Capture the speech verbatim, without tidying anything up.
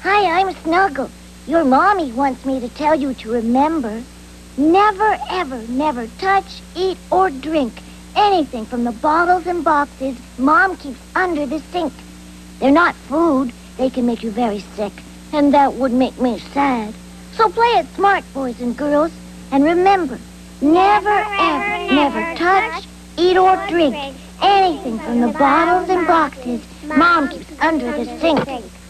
Hi, I'm Snuggles. Your mommy wants me to tell you to remember, never, ever, never touch, eat, or drink anything from the bottles and boxes Mom keeps under the sink. They're not food. They can make you very sick, and that would make me sad. So play it smart, boys and girls, and remember, never, ever, never touch, eat, or drink anything from the bottles and boxes Mom keeps under the sink.